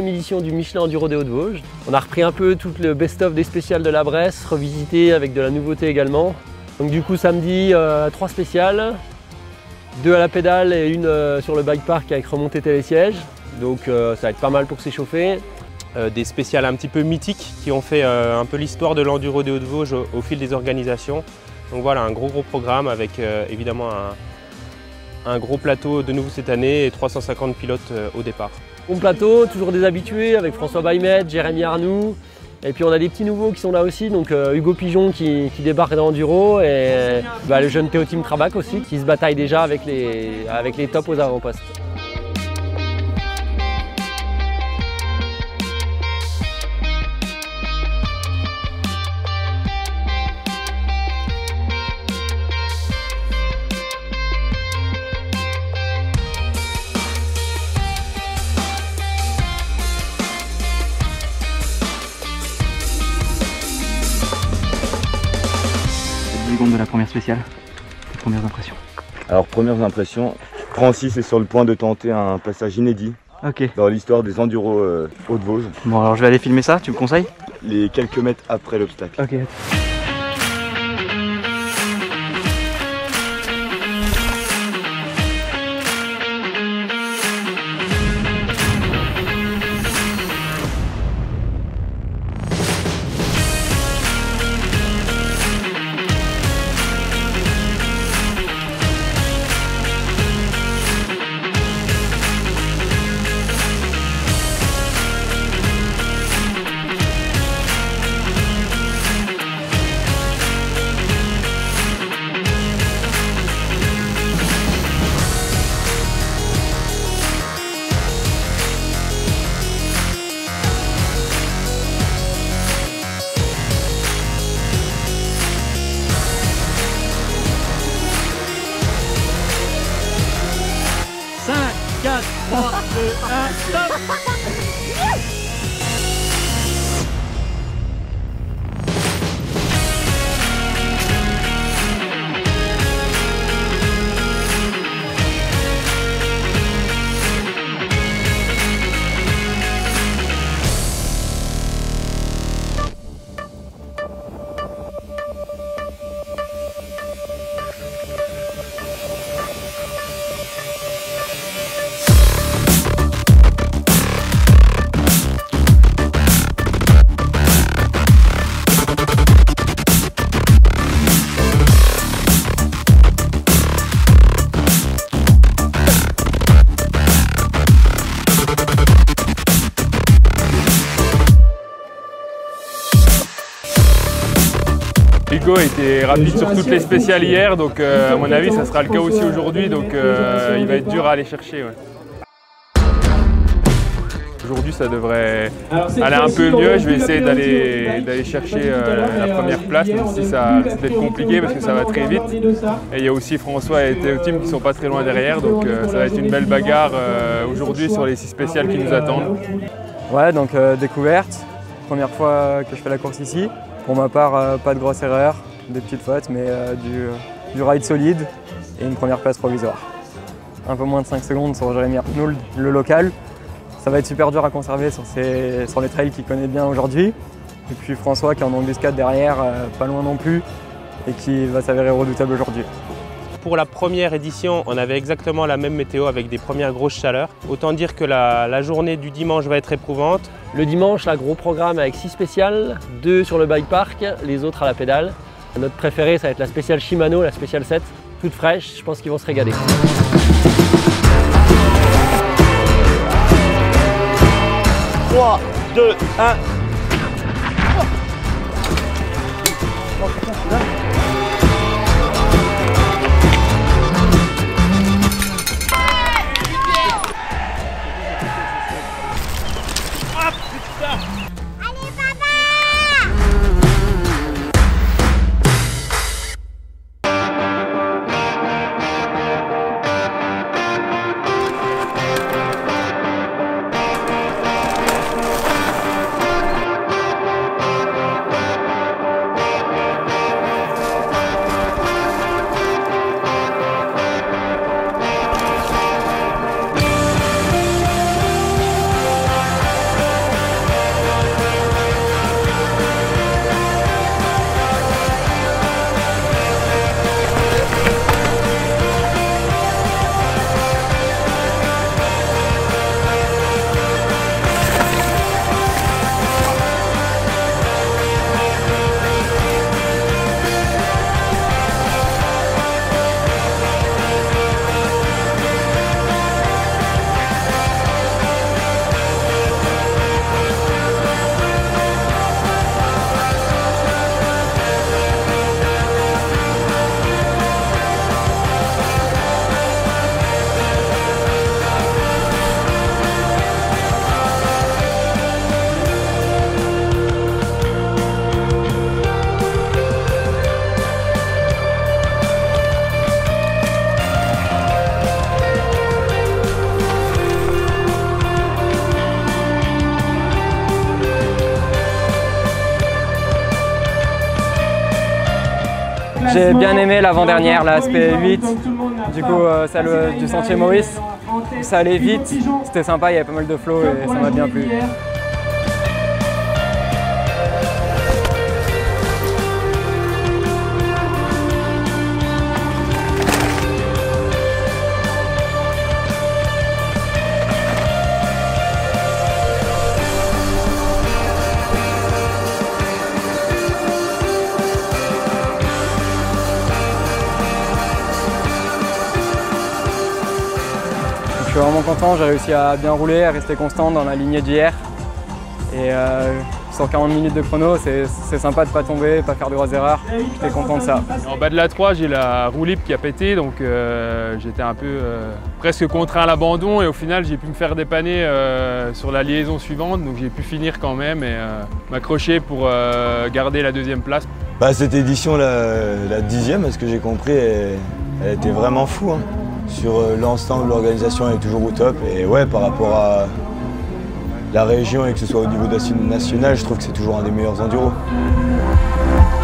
4e édition du Michelin Enduro des Hauts-de-Vosges. On a repris un peu tout le best-of des spéciales de la Bresse, revisité avec de la nouveauté également. Donc du coup samedi, 3 spéciales, 2 à la pédale et une sur le bike park avec remontée télésiège. Donc ça va être pas mal pour s'échauffer. Des spéciales un petit peu mythiques qui ont fait un peu l'histoire de l'enduro des Hauts-de-Vosges au fil des organisations. Donc voilà, un gros programme avec évidemment un gros plateau de nouveau cette année et 350 pilotes au départ. Bon plateau, toujours des habitués avec François Baymet, Jérémy Arnoux. Et puis on a des petits nouveaux qui sont là aussi, donc Hugo Pigeon qui débarque dans l'enduro et le jeune Théotime Trabac aussi qui se bataille déjà avec les tops aux avant-postes. De la première spéciale, tes premières impressions? Alors premières impressions, Francis est sur le point de tenter un passage inédit dans l'histoire des enduros Hauts-de-Vosges. Bon alors je vais aller filmer ça, tu me conseilles? Les quelques mètres après l'obstacle. Ok. Hugo était rapide sur toutes les spéciales hier, donc à mon avis ça sera le cas aussi aujourd'hui, donc il va être dur à aller chercher. Ouais. Aujourd'hui ça devrait aller un peu mieux, je vais essayer d'aller chercher la première place, même si ça risque d'être compliqué parce que ça va très vite. Et il y a aussi François et Théotime qui sont pas très loin derrière, donc ça va être une belle bagarre aujourd'hui sur les 6 spéciales qui nous attendent. Ouais, donc découverte, première fois que je fais la course ici. Pour ma part, pas de grosses erreurs, des petites fautes, mais du ride solide et une première place provisoire. Un peu moins de 5 secondes sur Jérémy Arnould, le local. Ça va être super dur à conserver sur les trails qu'il connaît bien aujourd'hui. Et puis François qui est en embuscade derrière, pas loin non plus, et qui va s'avérer redoutable aujourd'hui. Pour la première édition, on avait exactement la même météo avec des premières grosses chaleurs. Autant dire que la journée du dimanche va être éprouvante. Le dimanche, là, gros programme avec 6 spéciales, 2 sur le bike park, les autres à la pédale. Notre préférée, ça va être la spéciale Shimano, la spéciale 7, toute fraîche, je pense qu'ils vont se régaler. 3, 2, 1. J'ai bien aimé l'avant-dernière, la SP8, du coup celle du Sentier Maurice. Ça allait vite, c'était sympa, il y avait pas mal de flow et ça m'a bien plu. Je suis vraiment content, j'ai réussi à bien rouler, à rester constant dans la lignée d'hier. Et sur 40 minutes de chrono, c'est sympa de ne pas tomber, pas faire de grosses erreurs. J'étais content de ça. En bas de la 3, j'ai la roue libre qui a pété, donc j'étais un peu presque contraint à l'abandon et au final j'ai pu me faire dépanner sur la liaison suivante, donc j'ai pu finir quand même et m'accrocher pour garder la deuxième place. Cette édition, la 10e, à ce que j'ai compris, elle était vraiment fou. Sur l'ensemble, l'organisation est toujours au top. Et ouais, par rapport à la région et que ce soit au niveau national, je trouve que c'est toujours un des meilleurs enduros.